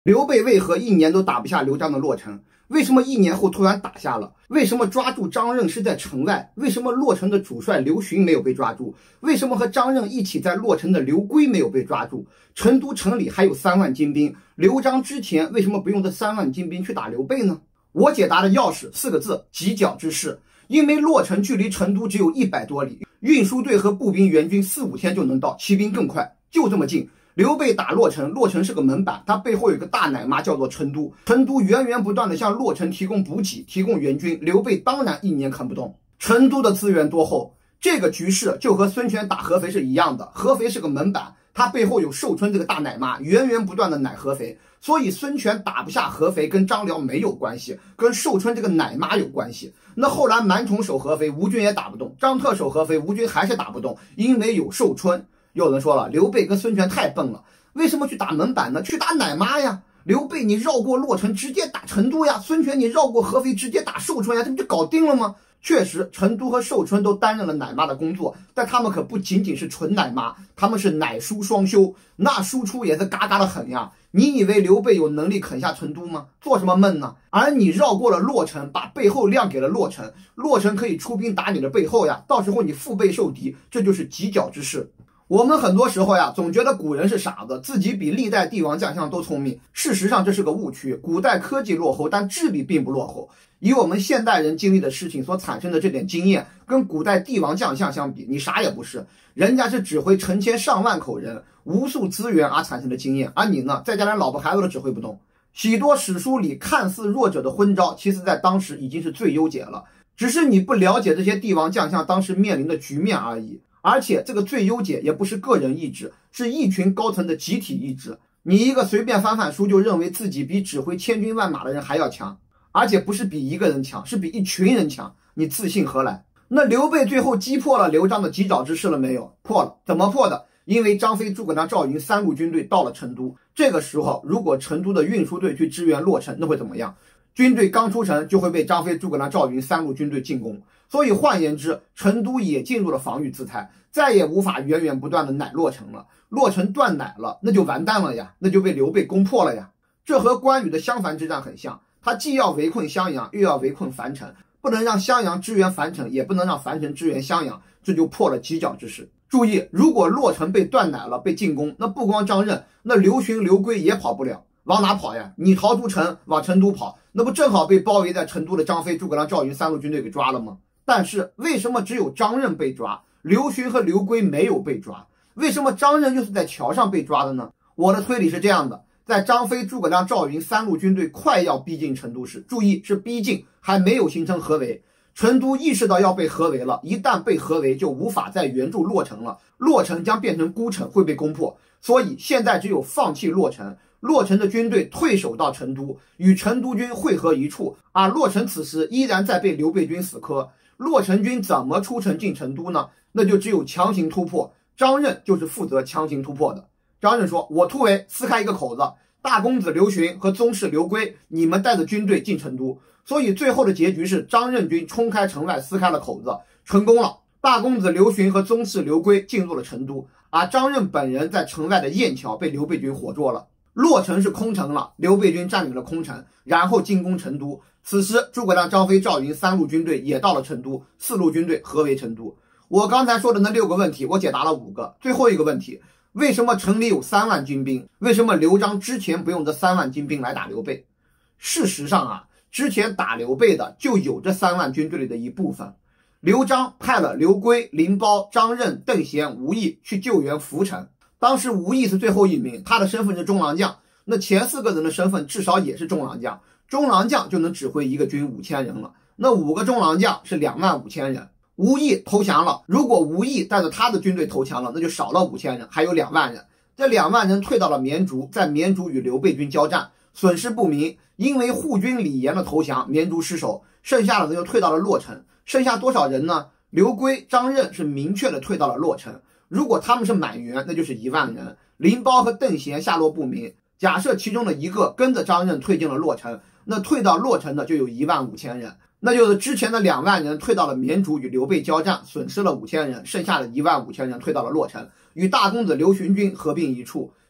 刘备为何1年都打不下刘璋的洛城？为什么1年后突然打下了？为什么抓住张任是在城外？为什么洛城的主帅刘询没有被抓住？为什么和张任一起在洛城的刘珪没有被抓住？成都城里还有3万精兵，刘璋之前为什么不用这3万精兵去打刘备呢？我解答的钥匙4个字：犄角之势。因为洛城距离成都只有100多里，运输队和步兵援军4、5天就能到，骑兵更快，就这么近。刘备打洛城，洛城是个门板，它背后有个大奶妈叫做成都，成都源源不断的向洛城提供补给，提供援军，刘备当然1年啃不动。成都的资源多厚，这个局势就和孙权打合肥是一样的，合肥是个门板，它背后有寿春这个大奶妈，源源不断的奶合肥，所以孙权打不下合肥跟张辽没有关系，跟寿春这个奶妈有关系。那后来满宠守合肥，吴军也打不动，张特守合肥，吴军还是打不动，因为有寿春。有人说了，刘备跟孙权太笨了，为什么去打门板呢？去打奶妈呀！刘备你绕过洛城直接打成都呀，孙权你绕过合肥直接打寿春呀，这不就搞定了吗？确实，成都和寿春都担任了奶妈的工作，但他们可不仅仅是纯奶妈，他们是奶输双修，那输出也是嘎嘎的狠呀！你以为刘备有能力啃下成都吗？做什么梦呢？而你绕过了洛城，把背后亮给了洛城，洛城可以出兵打你的背后呀，到时候你腹背受敌，这就是犄角之势。我们很多时候呀，总觉得古人是傻子，自己比历代帝王将相都聪明。事实上，这是个误区。古代科技落后，但智力并不落后。以我们现代人经历的事情所产生的这点经验，跟古代帝王将相相比，你啥也不是。人家是指挥成千上万口人、无数资源而产生的经验，而你呢，再加上老婆孩子都指挥不动。许多史书里看似弱者的昏招，其实在当时已经是最优解了，只是你不了解这些帝王将相当时面临的局面而已。而且这个最优解也不是个人意志，是一群高层的集体意志。你一个随便翻翻书就认为自己比指挥千军万马的人还要强，而且不是比一个人强，是比一群人强，你自信何来？那刘备最后击破了刘璋的犄角之势了没有？破了。怎么破的？因为张飞、诸葛亮、赵云3路军队到了成都。这个时候，如果成都的运输队去支援洛城，那会怎么样？军队刚出城就会被张飞、诸葛亮、赵云3路军队进攻。所以换言之，成都也进入了防御姿态，再也无法源源不断的奶洛城了。洛城断奶了，那就完蛋了呀，那就被刘备攻破了呀。这和关羽的襄樊之战很像，他既要围困襄阳，又要围困樊城，不能让襄阳支援樊城，也不能让樊城支援襄阳，这就破了犄角之势。注意，如果洛城被断奶了，被进攻，那不光张任，那刘询、刘珪也跑不了。往哪跑呀？你逃出城往成都跑，那不正好被包围在成都的张飞、诸葛亮、赵云3路军队给抓了吗？但是为什么只有张任被抓，刘询和刘珪没有被抓？为什么张任又是在桥上被抓的呢？我的推理是这样的，在张飞、诸葛亮、赵云3路军队快要逼近成都时，注意是逼近，还没有形成合围。成都意识到要被合围了，一旦被合围就无法再援助洛城了，洛城将变成孤城，会被攻破。所以现在只有放弃洛城，洛城的军队退守到成都，与成都军汇合一处，而洛城此时依然在被刘备军死磕。洛城军怎么出城进成都呢？那就只有强行突破，张任就是负责强行突破的。张任说，我突围撕开一个口子，大公子刘询和宗室刘珪，你们带着军队进成都。所以最后的结局是张任军冲开城外，撕开了口子，成功了。大公子刘询和宗室刘珪进入了成都，而张任本人在城外的雁桥被刘备军活捉了。洛城是空城了，刘备军占领了空城，然后进攻成都。此时诸葛亮、张飞、赵云3路军队也到了成都，4路军队合围成都。我刚才说的那6个问题，我解答了5个。最后一个问题，为什么城里有3万精兵？为什么刘璋之前不用这3万精兵来打刘备？事实上啊，之前打刘备的就有这3万军队里的一部分。刘璋派了刘珪、林褒、张任、邓贤、吴懿去救援涪城。当时吴懿是最后1名，他的身份是中郎将，那前4个人的身份至少也是中郎将，中郎将就能指挥一个军5000人了，那5个中郎将是25000人。吴懿投降了，如果吴懿带着他的军队投降了，那就少了5000人，还有2万人。这2万人退到了绵竹，在绵竹与刘备军交战，损失不明，因为护军李严的投降，绵竹失守，剩下的人又退到了洛城。剩下多少人呢？刘珪、张任是明确的退到了洛城，如果他们是满员，那就是1万人。林褒和邓贤下落不明，假设其中的一个跟着张任退进了洛城，那退到洛城的就有15000人，那就是之前的2万人退到了绵竹与刘备交战，损失了5000人，剩下的15000人退到了洛城，与大公子刘询军合并一处。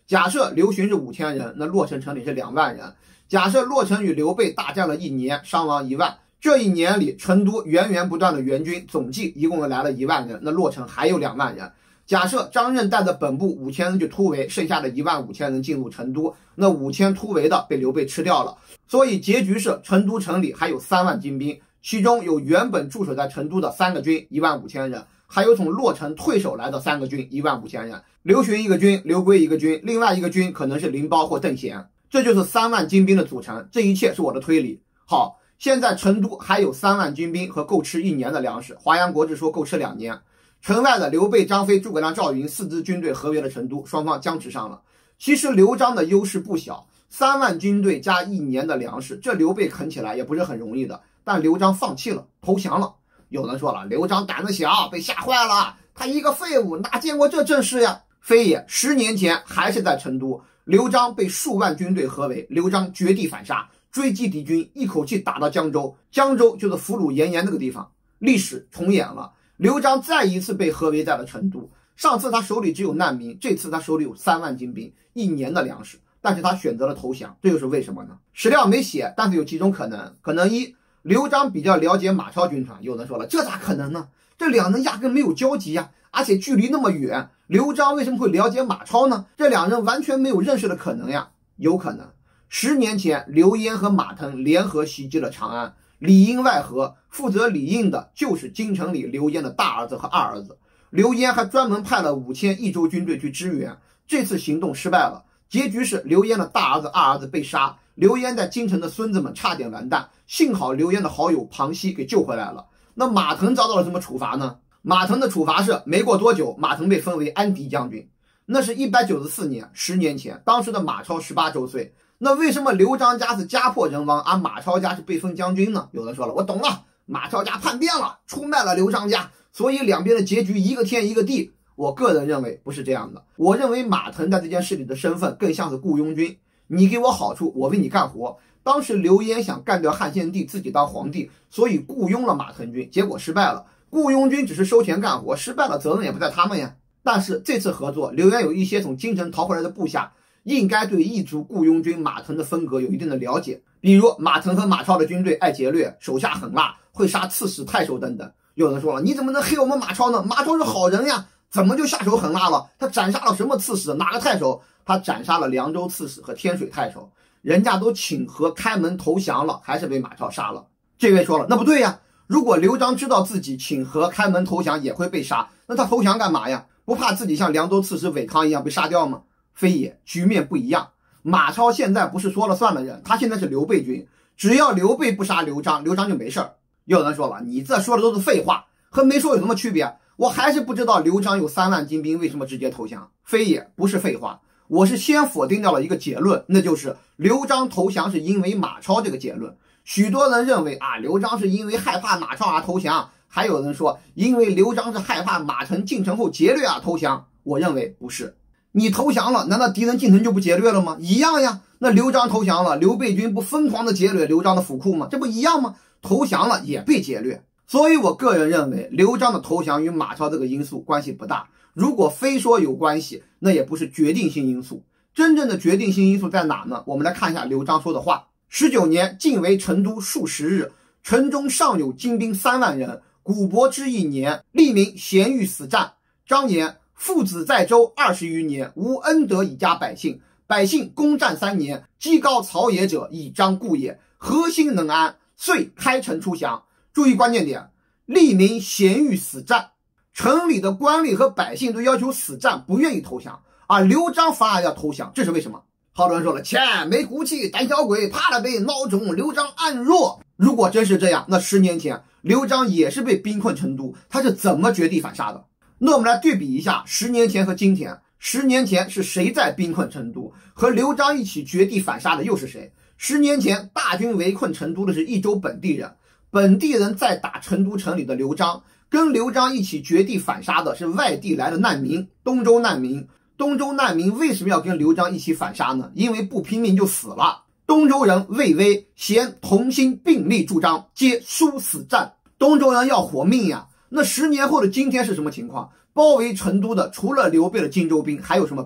假设刘询是5000人，那洛城城里是2万人。假设洛城与刘备大战了1年，伤亡1万，这1年里成都源源不断的援军，总计一共来了1万人，那洛城还有2万人。假设张任带着本部5000人去突围，剩下的15000人进入成都，那5000突围的被刘备吃掉了，所以结局是成都城里还有3万精兵，其中有原本驻守在成都的3个军15000人，还有从洛城退守来的3个军15000人，刘询一个军，刘圭一个军，另外一个军可能是林褒或邓贤，这就是3万精兵的组成。这一切是我的推理。好，现在成都还有3万军兵和够吃1年的粮食，华阳国志说够吃2年。城外的刘备、张飞、诸葛亮、赵云4支军队合围了成都，双方僵持上了。其实刘璋的优势不小，3万军队加1年的粮食，这刘备啃起来也不是很容易的。但刘璋放弃了，投降了。有人说了，刘璋胆子小，被吓坏了，他一个废物哪见过这阵势呀？非也，10年前还是在成都，刘璋被数万军队合围，刘璋绝地反杀，追击敌军，一口气打到江州，江州就是俘虏严颜那个地方。历史重演了，刘璋再一次被合围在了成都。上次他手里只有难民，这次他手里有3万精兵，1年的粮食，但是他选择了投降，这又是为什么呢？史料没写，但是有几种可能。可能一，刘璋比较了解马超军团。有人说了，这咋可能呢？这两人压根没有交集呀，而且距离那么远，刘璋为什么会了解马超呢？这两人完全没有认识的可能呀。有可能10年前刘焉和马腾联合袭击了长安，里应外合，负责里应的就是京城里刘焉的大儿子和二儿子。刘焉还专门派了5000益州军队去支援，这次行动失败了，结局是刘焉的大儿子、二儿子被杀，刘焉在京城的孙子们差点完蛋，幸好刘焉的好友庞熙给救回来了。那马腾遭到了什么处罚呢？马腾的处罚是没过多久，马腾被封为安狄将军，那是194年，10年前，当时的马超18周岁。那为什么刘璋家是家破人亡，而马超家是被封将军呢？有人说了，我懂了，马超家叛变了，出卖了刘璋家，所以两边的结局一个天一个地。我个人认为不是这样的，我认为马腾在这件事里的身份更像是雇佣军，你给我好处，我为你干活。当时刘焉想干掉汉献帝，自己当皇帝，所以雇佣了马腾军，结果失败了。雇佣军只是收钱干活，失败了责任也不在他们呀。但是这次合作，刘焉有一些从京城逃回来的部下，应该对异族雇佣军马腾的风格有一定的了解，比如马腾和马超的军队爱劫掠，手下狠辣，会杀刺史、太守等等。有人说了，你怎么能黑我们马超呢？马超是好人呀，怎么就下手狠辣了？他斩杀了什么刺史？哪个太守？他斩杀了凉州刺史和天水太守，人家都请和开门投降了，还是被马超杀了。这位说了，那不对呀，如果刘璋知道自己请和开门投降也会被杀，那他投降干嘛呀？不怕自己像凉州刺史韦康一样被杀掉吗？非也，局面不一样。马超现在不是说了算的人，他现在是刘备军，只要刘备不杀刘璋，刘璋就没事儿。有人说了，你这说的都是废话，和没说有什么区别？我还是不知道刘璋有3万精兵为什么直接投降。非也，不是废话，我是先否定掉了一个结论，那就是刘璋投降是因为马超这个结论。许多人认为啊，刘璋是因为害怕马超而投降，还有人说因为刘璋是害怕马腾进城后劫掠而投降。我认为不是，你投降了，难道敌人进城就不劫掠了吗？一样呀。那刘璋投降了，刘备军不疯狂的劫掠刘璋的府库吗？这不一样吗？投降了也被劫掠。所以我个人认为刘璋的投降与马超这个因素关系不大，如果非说有关系，那也不是决定性因素。真正的决定性因素在哪呢？我们来看一下刘璋说的话。19年，进围成都数10日，城中尚有精兵3万人，古伯之1年，吏民咸欲死战。张言，父子在州20余年，无恩德以家百姓，百姓攻战3年，积高曹野者，以张故也，何心能安？遂开城出降。注意关键点，吏民咸欲死战，城里的官吏和百姓都要求死战，不愿意投降，而刘璋反而要投降，这是为什么？好多人说了，切，没骨气，胆小鬼，怕了被孬种，刘璋暗弱。如果真是这样，那10年前刘璋也是被兵困成都，他是怎么绝地反杀的？那我们来对比一下10年前和今天。10年前是谁在兵困成都？和刘璋一起绝地反杀的又是谁？10年前大军围困成都的是益州本地人，本地人在打成都城里的刘璋，跟刘璋一起绝地反杀的是外地来的难民，东周难民。东周难民为什么要跟刘璋一起反杀呢？因为不拼命就死了。东周人魏威、咸同心并力助张，皆殊死战。东周人要活命呀。那10年后的今天是什么情况？包围成都的除了刘备的荆州兵，还有什么兵？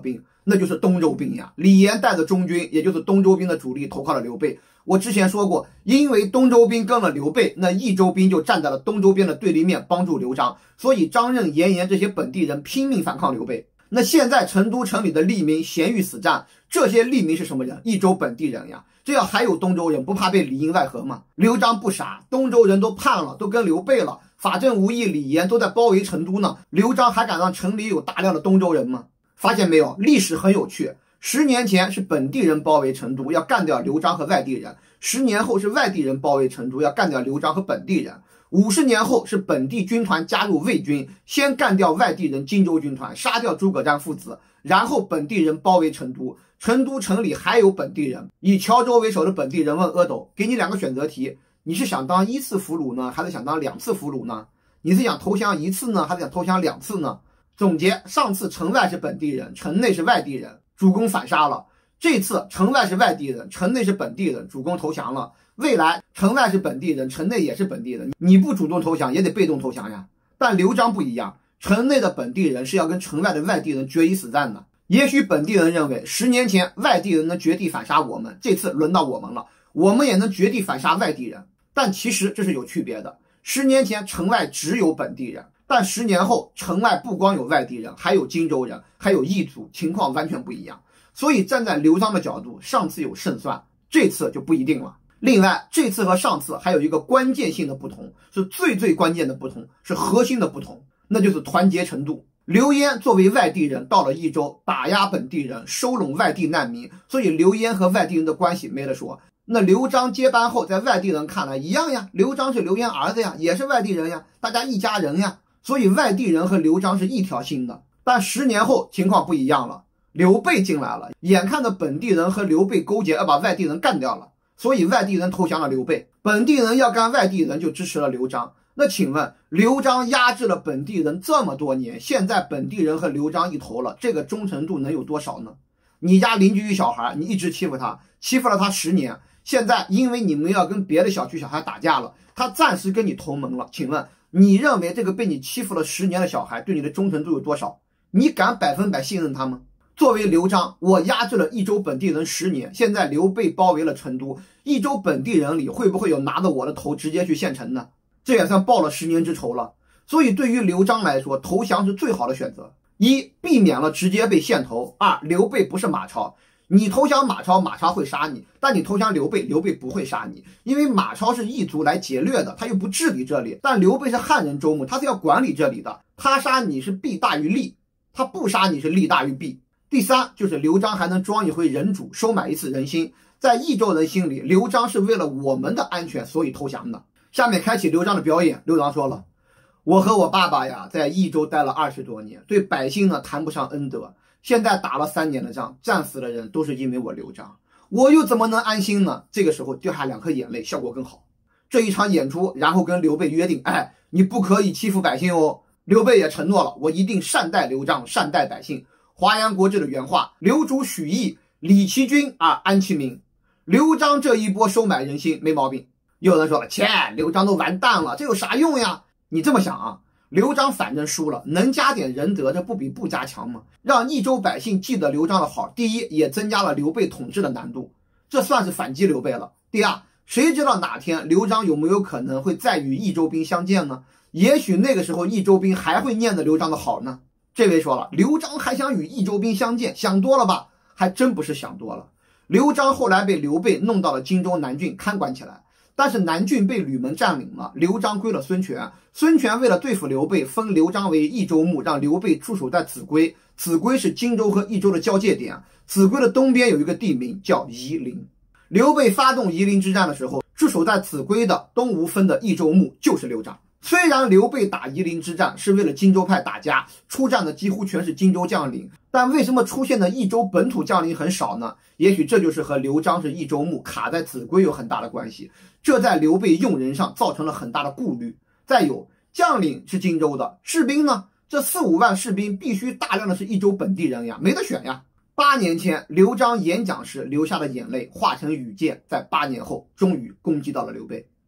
那就是东周兵呀。李严带着中军，也就是东周兵的主力，投靠了刘备。我之前说过，因为东周兵跟了刘备，那益州兵就站在了东周边的对立面，帮助刘璋，所以张任、严颜这些本地人拼命反抗刘备。那现在成都城里的吏民咸鱼死战，这些吏民是什么人？益州本地人呀。这要还有东周人，不怕被里应外合吗？刘璋不傻，东周人都叛了，都跟刘备了，法正无义、李严都在包围成都呢，刘璋还敢让城里有大量的东周人吗？发现没有，历史很有趣。10年前是本地人包围成都，要干掉刘璋和外地人；10年后是外地人包围成都，要干掉刘璋和本地人；50年后是本地军团加入魏军，先干掉外地人荆州军团，杀掉诸葛瞻父子，然后本地人包围成都。成都城里还有本地人，以谯周为首的本地人问阿斗，给你2个选择题，你是想当1次俘虏呢，还是想当2次俘虏呢？你是想投降1次呢，还是想投降2次呢？总结，上次城外是本地人，城内是外地人，主公反杀了。这次城外是外地人，城内是本地人，主公投降了。未来城外是本地人，城内也是本地人，你不主动投降也得被动投降呀。但刘璋不一样，城内的本地人是要跟城外的外地人决一死战的。也许本地人认为10年前外地人能绝地反杀我们，这次轮到我们了，我们也能绝地反杀外地人。但其实这是有区别的，10年前城外只有本地人，但10年后城外不光有外地人，还有荆州人，还有异族，情况完全不一样。所以站在刘璋的角度，上次有胜算，这次就不一定了。另外，这次和上次还有一个关键性的不同，是最关键的不同，是核心的不同，那就是团结程度。刘焉作为外地人到了益州，打压本地人，收拢外地难民，所以刘焉和外地人的关系没得说。那刘璋接班后，在外地人看来一样呀，刘璋是刘焉儿子呀，也是外地人呀，大家一家人呀，所以外地人和刘璋是一条心的。但10年后情况不一样了，刘备进来了，眼看着本地人和刘备勾结，要把外地人干掉了，所以外地人投降了刘备，本地人要干外地人就支持了刘璋。那请问，刘璋压制了本地人这么多年，现在本地人和刘璋一头了，这个忠诚度能有多少呢？你家邻居一小孩，你一直欺负他，欺负了他10年，现在因为你们要跟别的小区小孩打架了，他暂时跟你同盟了，请问你认为这个被你欺负了10年的小孩对你的忠诚度有多少？你敢100%信任他吗？作为刘璋，我压制了益州本地人10年，现在刘备包围了成都，益州本地人里会不会有拿着我的头直接去献城呢？这也算报了10年之仇了。所以对于刘璋来说，投降是最好的选择。1. 避免了直接被献头。2. 刘备不是马超，你投降马超，马超会杀你，但你投降刘备，刘备不会杀你，因为马超是异族来劫掠的，他又不治理这里，但刘备是汉人州牧，他是要管理这里的，他杀你是弊大于利，他不杀你是利大于弊。第3就是刘璋还能装一回人主，收买一次人心。在益州人心里，刘璋是为了我们的安全所以投降的。下面开启刘璋的表演。刘璋说了，我和我爸爸呀在益州待了20多年，对百姓呢谈不上恩德，现在打了3年的仗，战死的人都是因为我刘璋，我又怎么能安心呢？这个时候掉下2颗眼泪，效果更好。这一场演出，然后跟刘备约定，你不可以欺负百姓哦。刘备也承诺了，我一定善待刘璋，善待百姓。华阳国志的原话，刘主许义，理其君而安其民。刘璋这一波收买人心没毛病。有人说了，刘璋都完蛋了，这有啥用呀？你这么想啊，刘璋反正输了，能加点仁德，这不比不加强吗？让益州百姓记得刘璋的好，第一也增加了刘备统治的难度，这算是反击刘备了。第二，谁知道哪天刘璋有没有可能会再与益州兵相见呢？也许那个时候益州兵还会念着刘璋的好呢。这位说了，刘璋还想与益州兵相见，想多了吧？还真不是想多了。刘璋后来被刘备弄到了荆州南郡看管起来，但是南郡被吕蒙占领了，刘璋归了孙权。孙权为了对付刘备，封刘璋为益州牧，让刘备驻守在秭归。秭归是荆州和益州的交界点，秭归的东边有一个地名叫夷陵。刘备发动夷陵之战的时候，驻守在秭归的东吴分的益州牧就是刘璋。虽然刘备打夷陵之战是为了荆州派打家，出战的几乎全是荆州将领，但为什么出现的益州本土将领很少呢？也许这就是和刘璋是益州牧卡在秭归有很大的关系，这在刘备用人上造成了很大的顾虑。再有，将领是荆州的，士兵呢？这4、5万士兵必须大量的是益州本地人呀，没得选呀。8年前刘璋演讲时流下的眼泪化成羽箭，在8年后终于攻击到了刘备。